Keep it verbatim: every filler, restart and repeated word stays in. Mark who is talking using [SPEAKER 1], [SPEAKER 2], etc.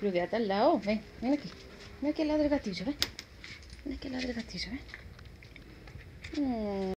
[SPEAKER 1] Pero quédate al lado, ven, ven aquí. Ven aquí al lado del gatillo, ven. Ven aquí al lado del gatillo, ven. Mm.